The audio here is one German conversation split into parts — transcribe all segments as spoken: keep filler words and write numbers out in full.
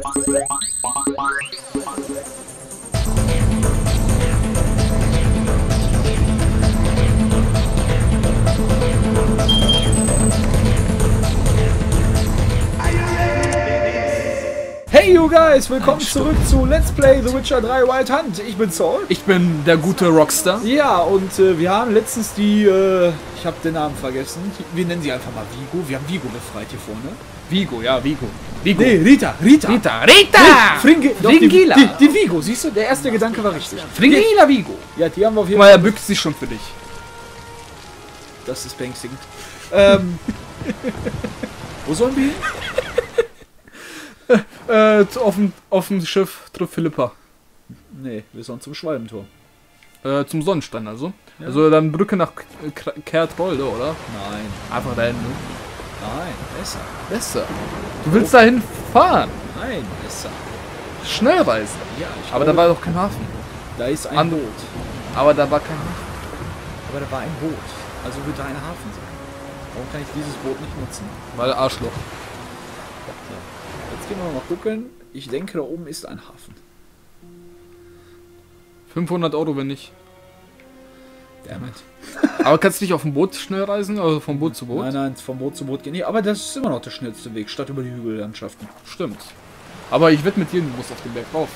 Hey you guys, willkommen zurück zu Let's Play The Witcher drei Wild Hunt. Ich bin Saul. Ich bin der gute Rockstar. Ja, und äh, wir haben letztens die, äh, ich habe den Namen vergessen, wir nennen sie einfach mal Vigo. Wir haben Vigo befreit hier vorne. Vigo, ja, Vigo. Vigo. Nee, Rita, Rita. Rita, Rita! Fringe, doch, die, Fringilla. die, die Vigo, siehst du, der erste Gedanke war richtig. Fringilla Vigo. Ja, die haben wir auf jeden Guck mal, Fall. er bückt sich schon für dich. Das ist beängstigend. ähm, wo sollen wir hin? Äh, auf dem, auf dem Schiff trifft Philippa. Nee, wir sollen zum Schwalbentor. Äh, zum Sonnenstein also. Ja. Also dann Brücke nach Kertrolde, oder? Nein, Einfach dahin, ne? nein, besser. Besser. Du willst dahin fahren. Nein, besser. Schnellreise. Ja, ich Aber da glaube, war doch kein Hafen. da ist ein An- Boot. Aber da war kein Hafen. Aber da war ein Boot. Also wird da ein Hafen sein. Warum kann ich dieses Boot nicht nutzen? Weil Arschloch. Jetzt gehen wir mal gucken. Ich denke, da oben ist ein Hafen. fünfhundert Euro, wenn nicht. Damit. Aber kannst du nicht auf dem Boot schnell reisen? Also vom Boot zu Boot? Nein, nein, vom Boot zu Boot gehen. Nee, aber das ist immer noch der schnellste Weg, statt über die Hügellandschaften. Stimmt. Aber ich wette mit dir, du musst auf den Berg rauf.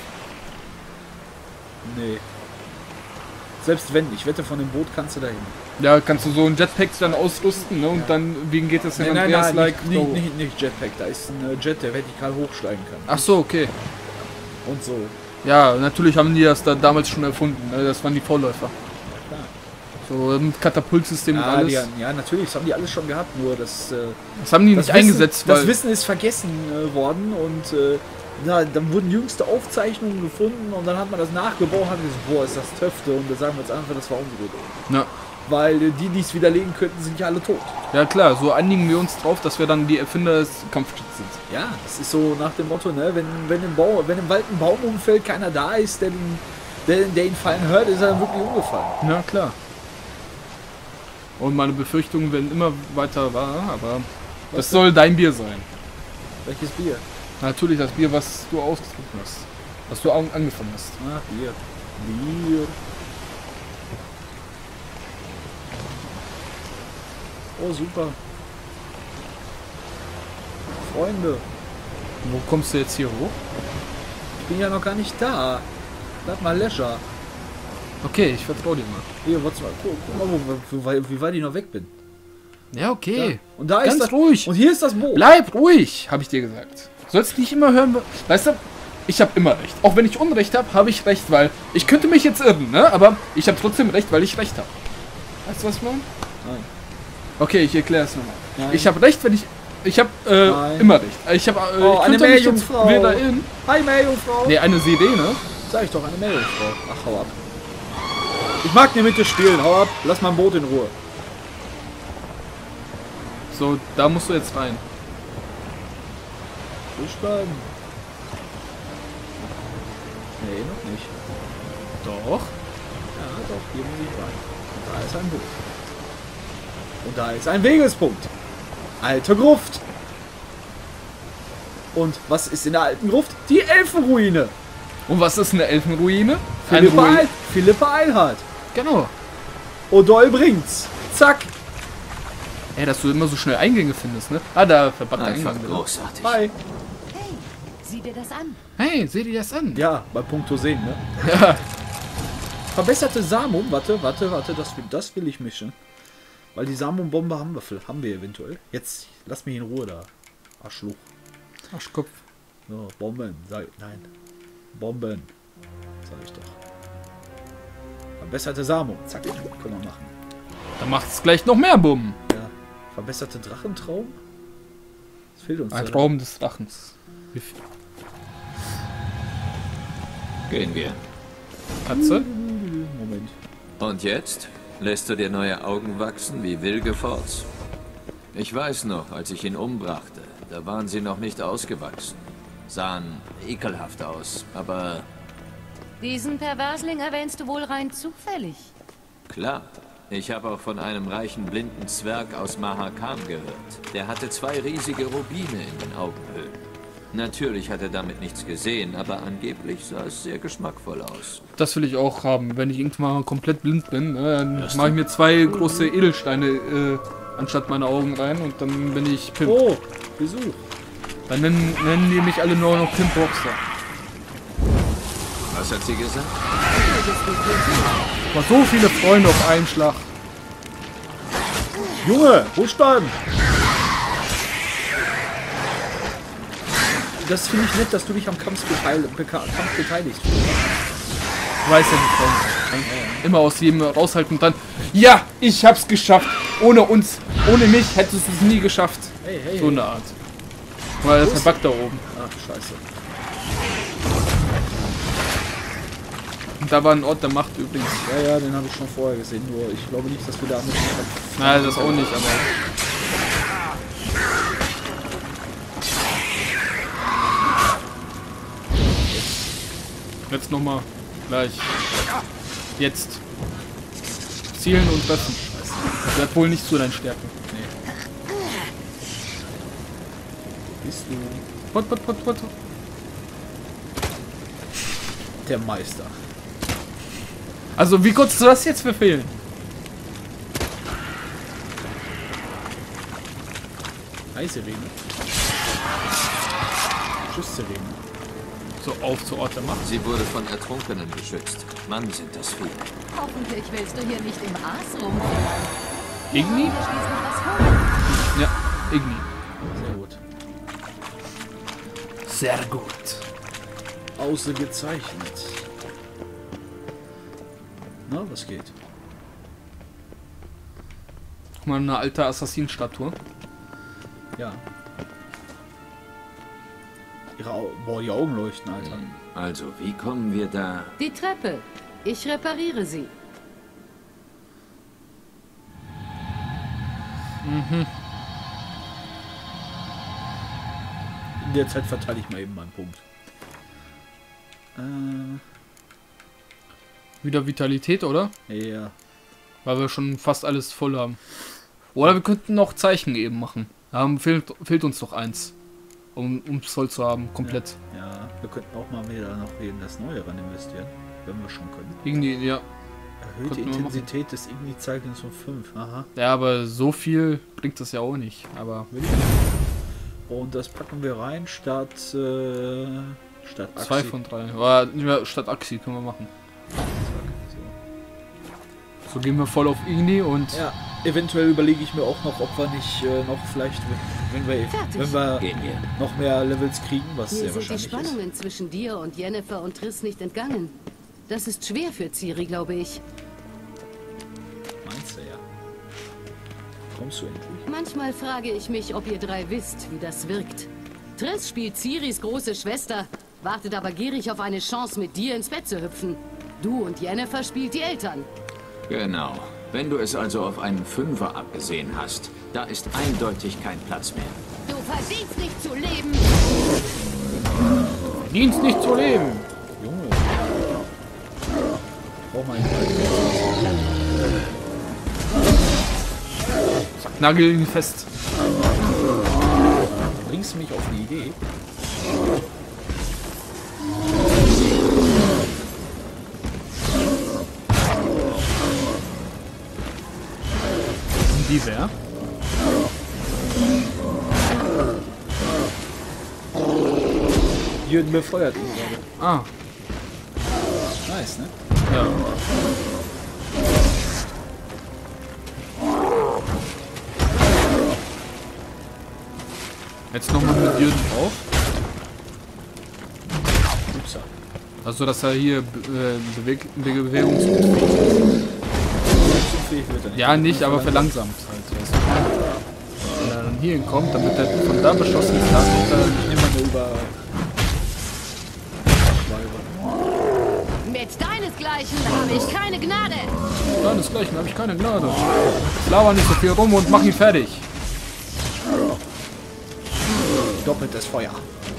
Nee. Selbst wenn, ich wette, von dem Boot kannst du dahin. Ja, kannst du so ein Jetpack dann ausrüsten, ne? Und Ja. dann, wegen geht das Nein, in nein, Andreas nein, like nicht, no. nicht, nicht, nicht Jetpack. Da ist ein äh, Jet, der vertikal hochsteigen kann. Ach so, okay. Und so. Ja, natürlich haben die das da damals schon erfunden. Ne? Das waren die Vorläufer. Klar. So mit Katapultsystem und Ja, alles. die, haben- ja, natürlich, das haben die alles schon gehabt, nur das, äh, Das haben die das nicht Wissen, eingesetzt, das weil... Wissen ist vergessen äh, worden und äh, na, dann wurden jüngste Aufzeichnungen gefunden und dann hat man das nachgebaut und hat gesagt, boah, ist das Töfte, und da sagen wir jetzt einfach, das war unsere Idee. Ja. Weil äh, die, die es widerlegen könnten, sind ja alle tot. ja klar, so einigen wir uns drauf, dass wir dann die Erfinder des Kampfschiffs sind. Ja, das ist so nach dem Motto, ne, wenn, wenn, im, Bau, wenn im Wald ein Baum umfällt, keiner da ist, der, den, der, der ihn fallen hört, ist er dann wirklich umgefallen. Ja, klar. Und meine Befürchtungen werden immer weiter wahr, aber Was das soll dein Bier sein. Welches Bier? Natürlich das Bier, was du ausgetrunken hast. Was du an- angefangen hast. Ah, Bier. Bier. Oh, super. Freunde, Wo kommst du jetzt hier hoch? ich bin ja noch gar nicht da. Bleib mal Leisure. Okay, ich vertraue dir mal. Hier, warte mal, guck, guck mal, wo, wo, wie weit ich noch weg bin. Ja, okay. Da. Und da Ganz ist das, ruhig. Und hier ist das Boot. Bleib ruhig, habe ich dir gesagt. Sollst nicht immer hören. Weißt du, ich habe immer recht. Auch wenn ich Unrecht habe, habe ich recht, weil ich könnte mich jetzt irren, ne? Aber ich habe trotzdem recht, weil ich recht habe. Weißt du, was ich meine? Nein. Okay, ich erkläre es nochmal. Nein. Ich habe recht, wenn ich... Ich habe äh, Nein. immer recht. Ich habe... Äh, Oh, ich eine könnte mich jetzt Meerjungfrau. weder irren. Hi, Meerjungfrau. Ne, eine Sirene. Sag ich doch, eine Meerjungfrau. Ach, hau ab. Ich mag nicht mit dir spielen, hau ab. Lass mein Boot in Ruhe. So, da musst du jetzt rein. Durchbleiben. Nee, noch nicht. Doch. Ja, doch, hier muss ich rein. Und da ist ein Boot. Und da ist ein Wegespunkt. Alte Gruft. Und was ist in der alten Gruft? Die Elfenruine. Und was ist eine Elfenruine? Eine Philippa, Ruine. Eil Philippa Eilhart. Genau. O'Doyle bringt's. Zack. Ey, dass du immer so schnell Eingänge findest, ne? Ah, da verpackt der Einfach Eingang. wieder. großartig. Hi. Hey, sieh dir das an. Hey, seh dir das an. Ja, bei Punkto sehen, ne? Ja. Verbesserte Samum. Warte, warte, warte. Das will, das will ich mischen. Weil die Samum-Bombe haben wir, haben wir eventuell. Jetzt lass mich in Ruhe da. Arschloch. Arschkopf. So, Bomben. Sag, nein. Bomben. Sag ich doch. Verbesserte Samum. Zack. Können wir machen. Dann macht's gleich noch mehr Bumm. Ja. Verbesserte Drachentraum? Das fehlt uns. Ein oder? Traum des Drachens. Wie viel? Gehen wir. Katze? Moment. Und jetzt? Lässt du dir neue Augen wachsen wie Wilgefortz? Ich weiß noch, als ich ihn umbrachte, da waren sie noch nicht ausgewachsen. Sahen ekelhaft aus, aber Diesen Perversling erwähnst du wohl rein zufällig. klar. Ich habe auch von einem reichen blinden Zwerg aus Mahakam gehört. Der hatte zwei riesige Rubine in den Augenhöhlen. Natürlich hat er damit nichts gesehen, aber angeblich sah es sehr geschmackvoll aus. Das will ich auch haben. Wenn ich irgendwann mal komplett blind bin, ne, dann mache ich mir zwei große Edelsteine äh, anstatt meine Augen rein und dann bin ich Pimp. Oh, Besuch. Dann nennen, nennen die mich alle nur noch Pimp Rockstar. Was hat sie gesagt? Aber so viele Freunde auf einen Schlag. Junge, ruhig bleiben. Das finde ich nett, dass du dich am Kampf, beteil Kampf beteiligst. Weiß ja nicht warum. Immer aus jedem raushalten und dann, ja, ich hab's geschafft. Ohne uns, ohne mich hättest du es nie geschafft. Hey, hey, so eine Art. Weil das ist der Bug da oben. Ach, scheiße. Und da war ein Ort der Macht übrigens. Ja, ja, den habe ich schon vorher gesehen. Nur ich glaube nicht, dass wir da mit Nein, das auch nicht, aber... Jetzt nochmal. Gleich. Jetzt. Zielen und treffen. Das wird wohl nicht zu deinen Stärken. Nee. Bist du Pot, pot, pot, pot. der Meister? Also, wie konntest du das jetzt befehlen? Eisirene. Tschüss, Sirene. So, auf zu Ort der Macht. Sie wurde von Ertrunkenen beschützt. Mann, sind das viele. Hoffentlich willst du hier nicht im Aas rumfliegen. Igni? Hier schließlich was vor. Ja, Igni. Sehr gut. Sehr gut. Ausgezeichnet. Na, was geht? Guck mal, eine alte Assassinenstatue. Ja. Ihre Au Boah, die Augen leuchten, Alter. Also, wie kommen wir da? Die Treppe. Ich repariere sie. In der Zeit verteile ich mal eben meinen Punkt. Äh, Wieder Vitalität, oder? ja. Weil wir schon fast alles voll haben. Oder wir könnten noch Zeichen eben machen. Da haben, fehlt, fehlt uns noch eins. Um es voll zu haben, komplett. Ja, wir könnten auch mal wieder noch in das Neue ran investieren. Wenn wir schon können. Irgendwie, ja. Erhöhte Könnten wir Intensität des Igni-Zeichens um fünf. Aha. Ja, aber so viel bringt das ja auch nicht. Aber Und das packen wir rein statt äh, statt Axi. zwei von drei. Oder ja, statt Axi können wir machen. So gehen wir voll auf Igni und Ja, eventuell überlege ich mir auch noch, ob wir nicht äh, noch vielleicht, wenn wir, Fertig. wenn wir Gehen wir. noch mehr Levels kriegen, was Mir sehr sind die wahrscheinlich ist. Spannungen zwischen dir und Jennifer und Triss nicht entgangen. Das ist schwer für Ciri, glaube ich. Meinst du ja. Kommst du endlich? Manchmal frage ich mich, ob ihr drei wisst, wie das wirkt. Triss spielt Ciris große Schwester, wartet aber gierig auf eine Chance, mit dir ins Bett zu hüpfen. Du und Jennifer spielt die Eltern. Genau. Wenn du es also auf einen Fünfer abgesehen hast, da ist eindeutig kein Platz mehr. Du verdienst nicht zu leben. Dienst nicht zu leben. Junge. Brauch mal einen Zack, nagel ihn fest. Bringst du mich auf die Idee? Die wer? Jürgen befeuert ihn gerade. Ah, Nice, ne? ja. Jetzt nochmal mit Jürgen drauf. Upsa. Also, dass er hier be äh, Beweg bewegungsunfähig ist. Fähig wird er nicht. Ja, nicht, aber verlangsamt halt. Weißt du. Wenn er dann hier hinkommt, damit er von da beschossen ist, dann wird er Ich nehme mal eine über. Mit deinesgleichen habe ich keine Gnade. Deinesgleichen habe ich keine Gnade. Laber nicht so viel rum und mach ihn fertig. Doppeltes Feuer.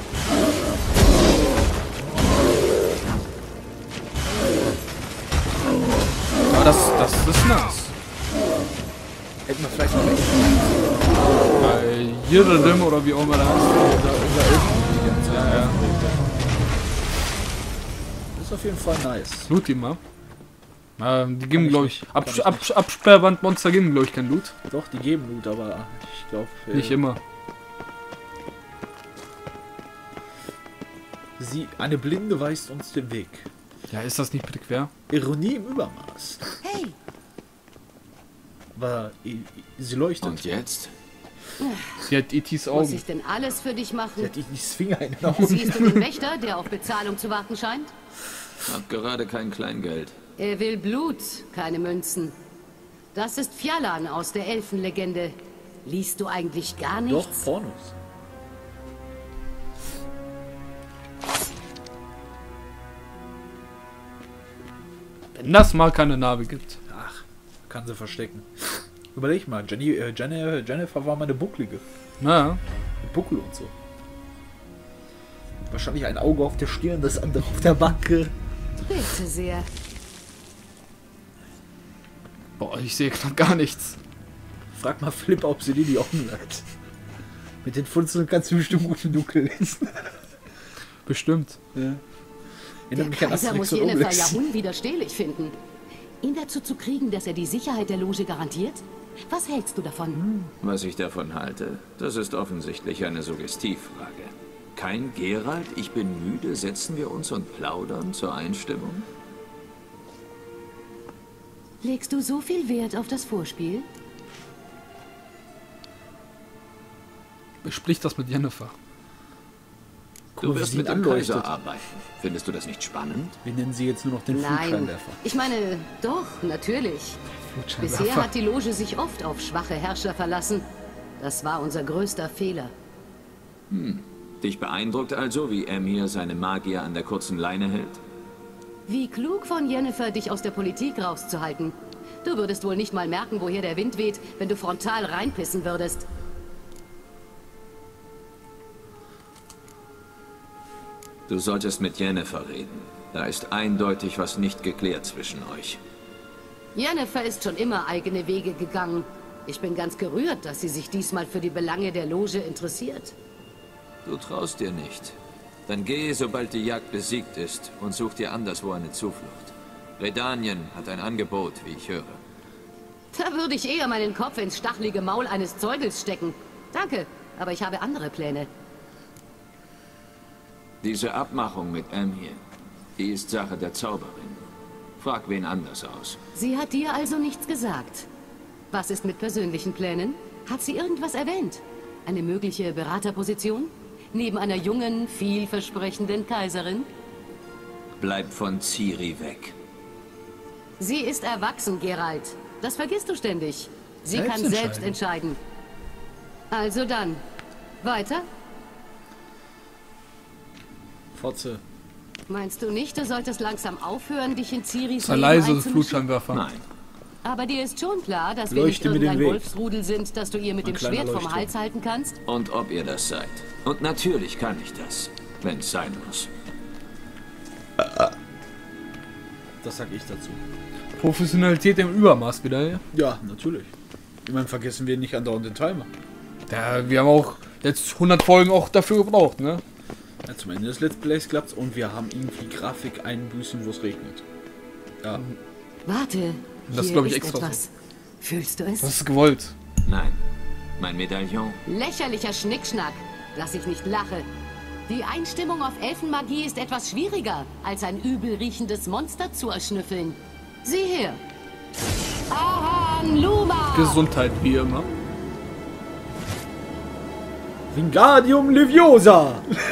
Aber das, das ist nice. Hätten wir vielleicht noch nicht. Bei Jirredim oder wie auch immer das heißt. Unser, unser Elfen die ganze Zeit. auf jeden Fall nice. Loot die mal. Ähm, die geben, ich glaube ich, nicht. Ab Kann ich Ab nicht. Absperrbandmonster geben, glaube ich, kein Loot. Doch, die geben Loot, aber ich glaube... Nicht immer. Sie, eine Blinde weist uns den Weg. Ja, ist das nicht bitte quer? Ironie im Übermaß. Hey, Aber i- sie leuchtet. Und jetzt? Sie hat E Ts muss Augen. ich denn alles für dich Sie machen? hat Itis Finger in den Augen. Siehst du den Wächter, der auf Bezahlung zu warten scheint? Hab gerade kein Kleingeld. Er will Blut, keine Münzen. Das ist Fjallan aus der Elfenlegende. Liest du eigentlich gar Doch, nichts? Pornos. Wenn das mal keine Narbe gibt. Ach, kann sie verstecken. Überleg mal, Jenny, äh, Jenny, Jennifer war mal eine Bucklige. Naja. Mit Buckel und so. Wahrscheinlich ein Auge auf der Stirn, das andere auf der Backe. Bitte sehr. Boah, ich sehe gerade gar nichts. Frag mal Flip, ob sie dir die Augen hat. Mit den Funzeln kannst du bestimmt gut im Dunkeln lesen. Bestimmt. Ja. Der Erinnert mich an Kaiser muss Asterix und Yennefer ja Obelix. unwiderstehlich finden. Ihn dazu zu kriegen, dass er die Sicherheit der Loge garantiert? Was hältst du davon? Was ich davon halte, das ist offensichtlich eine Suggestivfrage. Kein Geralt, ich bin müde, setzen wir uns und plaudern zur Einstimmung? Legst du so viel Wert auf das Vorspiel? Besprich das mit Yennefer. Du mal, wie wirst sie mit ihn dem anleuchtet. Kaiser arbeiten. Findest du das nicht spannend? Wir nennen sie jetzt nur noch den Nein. Flugscheinwerfer. Ich meine, doch, natürlich. Bisher hat die Loge sich oft auf schwache Herrscher verlassen. Das war unser größter Fehler. Dich beeindruckt also, wie Emhyr seine Magier an der kurzen Leine hält? Wie klug von Yennefer, dich aus der Politik rauszuhalten. Du würdest wohl nicht mal merken, woher der Wind weht, wenn du frontal reinpissen würdest. Du solltest mit Yennefer reden. Da ist eindeutig was nicht geklärt zwischen euch. Yennefer ist schon immer eigene Wege gegangen. Ich bin ganz gerührt, dass sie sich diesmal für die Belange der Loge interessiert. Du traust dir nicht. Dann geh, sobald die Jagd besiegt ist, und such dir anderswo eine Zuflucht. Redanien hat ein Angebot, wie ich höre. Da würde ich eher meinen Kopf ins stachlige Maul eines Zeugels stecken. Danke, aber ich habe andere Pläne. Diese Abmachung mit Emhyr, die ist Sache der Zauberin. Frag wen anders aus. Sie hat dir also nichts gesagt. Was ist mit persönlichen Plänen? Hat sie irgendwas erwähnt? Eine mögliche Beraterposition? Neben einer jungen, vielversprechenden Kaiserin? Bleib von Ciri weg. Sie ist erwachsen, Geralt. Das vergisst du ständig. Sie Selbst kann entscheiden. selbst entscheiden. Also dann. Weiter? Fotze. Meinst du nicht, du solltest langsam aufhören, dich in Ciris Sei Leben leise, einzumischen? Flutscheinwerfer. Nein. Aber dir ist schon klar, dass wir Leuchte nicht mir den irgendein Weg. Wolfsrudel sind, dass du ihr mit Ein dem kleiner Schwert vom Leuchtturm. Hals halten kannst? Und ob ihr das seid. Und natürlich kann ich das, wenn es sein muss. Das sag ich dazu. Professionalität im Übermaß wieder, ja? Ja, natürlich. Immerhin vergessen wir nicht andauernd den Timer. Ja, wir haben auch jetzt hundert Folgen auch dafür gebraucht, ne? Ja, zum Ende des Let's Plays klappt's und wir haben irgendwie Grafik-Einbüßen, wo es regnet. Ja. Warte, Das hier glaub ich ist extra etwas. Fühlst du es? Das ist gewollt. Nein. Mein Medaillon. Lächerlicher Schnickschnack, dass ich nicht lache. Die Einstimmung auf Elfenmagie ist etwas schwieriger, als ein übel riechendes Monster zu erschnüffeln. Sieh her. Ahan Luma! Gesundheit, wie immer. Wingardium Leviosa!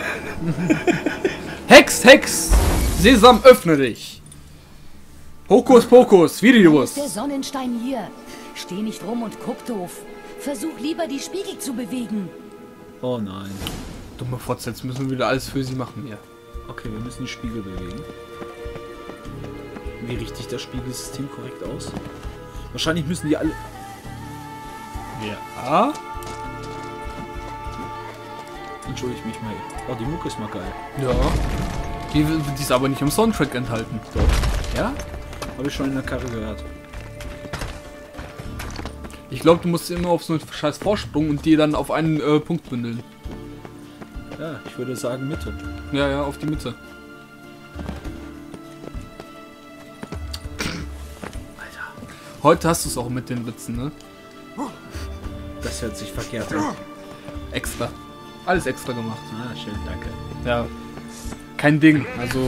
Hex, Hex! Sesam, öffne dich! Hokus Pokus, Ist der Virus! Sonnenstein hier? Steh nicht rum und guck doof. Versuch lieber, die Spiegel zu bewegen. Oh nein. Dumme Fotze, jetzt müssen wir wieder alles für sie machen hier. Okay, wir müssen die Spiegel bewegen. Wie richtet das Spiegelsystem korrekt aus? Wahrscheinlich müssen die alle... Ja. Entschuldige ich mich mal. Oh, die Mucke ist mal geil. Ja. Die, die ist aber nicht im Soundtrack enthalten. Doch. Ja? Habe ich schon in der Karre gehört. Ich glaube, du musst immer auf so einen scheiß Vorsprung und die dann auf einen äh, Punkt bündeln. Ja, ich würde sagen Mitte. Ja, ja, auf die Mitte. Heute hast du es auch mit den Blitzen, ne? Das hört sich verkehrt an. Extra. Alles extra gemacht. Ah, schön, danke. Ja. Kein Ding, also...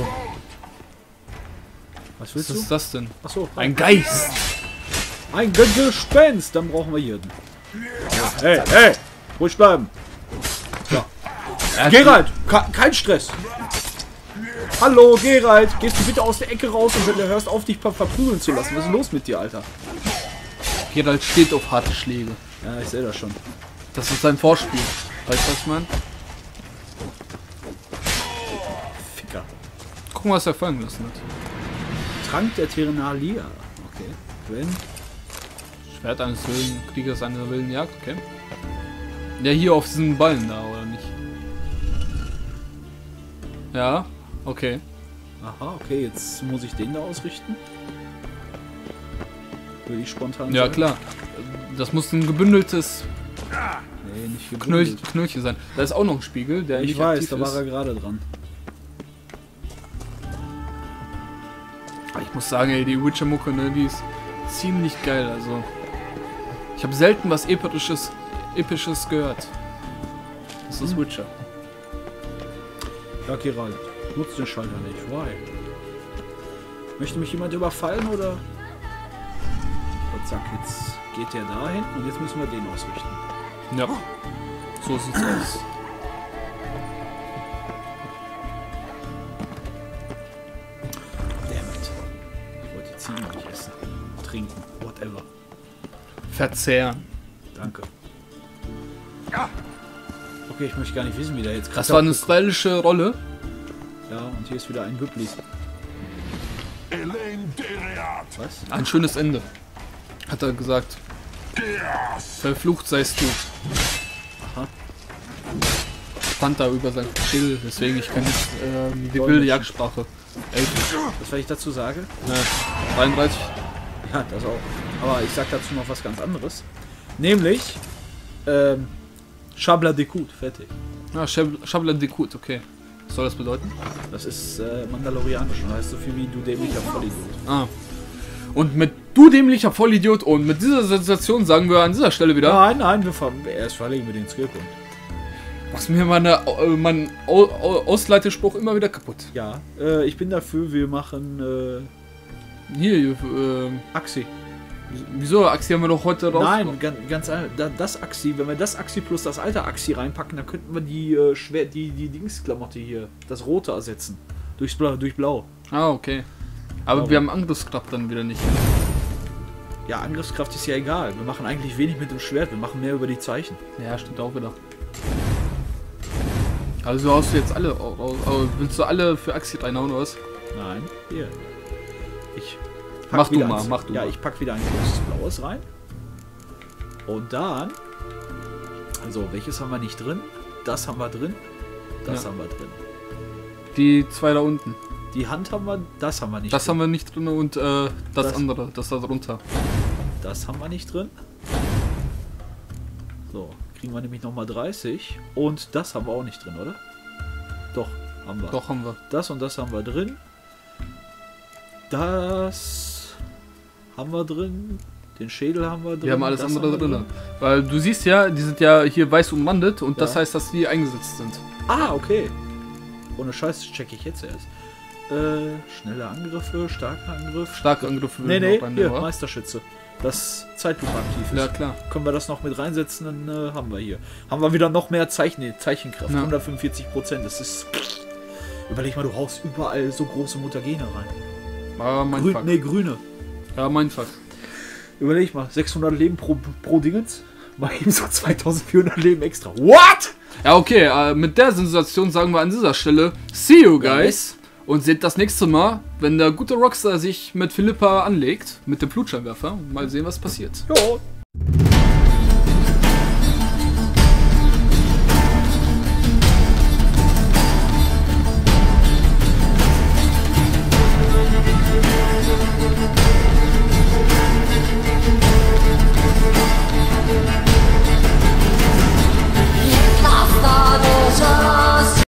Was Was willst ist du? das denn? Achso, Ein Geist! ein Gespenst! Dann brauchen wir Hirten. Hey, hey! Ruhig bleiben! Ja, Geralt! Kein Stress! Hallo, Geralt! Gehst du bitte aus der Ecke raus und wenn du hörst auf, dich ver verprügeln zu lassen. Was ist denn los mit dir, Alter? Geralt steht auf harte Schläge. Ja, ich sehe das schon. Das ist sein Vorspiel. Weißt du, was ich meine? Ficker. Gucken, was er fallen lassen hat. Trank der Terralia. Okay. Wenn. Schwert eines wilden Kriegers einer wilden Jagd, okay. Ja, hier auf diesen Ballen da, oder nicht? Ja, okay. Aha, okay, jetzt muss ich den da ausrichten. Würde ich spontan Ja, sagen. klar. Das muss ein gebündeltes Nee, nicht Knöll gebündelt. Knöllchen sein. Da ist auch noch ein Spiegel, der Ich nicht weiß, aktiv da war ist. er gerade dran. Aber ich muss sagen, ey, die Witcher-Mucke, ne, die ist ziemlich geil, also... Ich habe selten was Episches, Episches gehört. Das ist Hm. Witcher. Ja, Geralt, nutzt den Schalter nicht. Why? Möchte mich jemand überfallen oder? Und zack, jetzt geht der dahin und jetzt müssen wir den ausrichten. Ja. So sieht's aus. Dammit. Ich wollte die Ziegen nicht essen. Trinken. Whatever. Verzehren. Danke. Okay, ich möchte gar nicht wissen, wie der jetzt Das war eine stylische Rolle. Ja, und hier ist wieder ein Bübli. Was? Ein schönes Ende. Hat er gesagt. Verflucht seist du. Aha. Stand da über sein Schild, deswegen ich kann nicht ähm, die Dolmetschen. wilde Jagdsprache. Elfisch. Was, wenn ich dazu sage? Ja, dreiunddreißig. Ja, das auch. Aber ich sag dazu noch was ganz anderes. Nämlich, ähm, Chabla d'Écoute, fertig. Ja, Chabla d'Écoute, okay. Was soll das bedeuten? Das ist äh, Mandalorianisch und heißt so viel wie du dämlicher Vollidiot. Ah. Und mit du dämlicher Vollidiot und mit dieser Sensation sagen wir an dieser Stelle wieder, Nein, nein, wir ver erst verlegen wir den Skillpunkt. was mir meine, äh, mein Au Au Ausleitespruch immer wieder kaputt. Ja, äh, ich bin dafür, wir machen äh, Hier, äh, Axi. wieso? Axi haben wir doch heute raus. Nein, ganz, ganz ein- da- das Axi, wenn wir das Axi plus das alte Axi reinpacken, dann könnten wir die äh, schwer die die Dingsklamotte hier, das rote ersetzen. Durchs Blau, durch Blau. Ah, okay. Aber Warum? wir haben Angriffskraft dann wieder nicht. Ja, Angriffskraft ist ja egal. Wir machen eigentlich wenig mit dem Schwert, wir machen mehr über die Zeichen. Ja, stimmt auch wieder. Also hast du jetzt alle, au- au- au- willst du alle für Axi reinhauen oder was? Nein, hier. Ich Mach du wieder mal, eins- mach du Ja, mal. ich pack wieder ein großes Blaues rein. Und dann. Also, welches haben wir nicht drin? Das haben wir drin. Das Ja. haben wir drin. Die zwei da unten. Die Hand haben wir, das haben wir nicht Das drin. haben wir nicht drin und äh, das, Das- andere, das da drunter. Das haben wir nicht drin. So, kriegen wir nämlich nochmal dreißig. Und das haben wir auch nicht drin, oder? Doch, haben wir. Doch, haben wir. Das und das haben wir drin. Das haben wir drin. Den Schädel haben wir drin. Wir haben alles das andere haben wir drin. Weil du siehst ja, die sind ja hier weiß umrandet und das Ja. heißt, dass die eingesetzt sind. Ah, okay. Ohne Scheiß checke ich jetzt erst. Äh, schnelle Angriffe, starker Angriff. Starke Angriffe Nee, würden nee, auch rein, hier, oder? Meisterschütze. Das Zeitlupe aktiv ist. Ja, klar. Können wir das noch mit reinsetzen, dann äh, haben wir hier. Haben wir wieder noch mehr Zeichen, nee, Zeichenkraft. Ja. hundertfünfundvierzig Prozent. Das ist. Überleg mal, du haust überall so große Mutagene rein. Aber mein Grün, Fuck. nee, grüne. Ja, mein Fuck. Überleg mal, sechshundert Leben pro, pro Dingens. Mal eben so zweitausendvierhundert Leben extra. What? Ja, okay, äh, mit der Sensation sagen wir an dieser Stelle, see you guys. Und seht das nächste Mal, wenn der gute Rockstar sich mit Philippa anlegt, mit dem Flutscheinwerfer. Mal sehen, was passiert. Jo,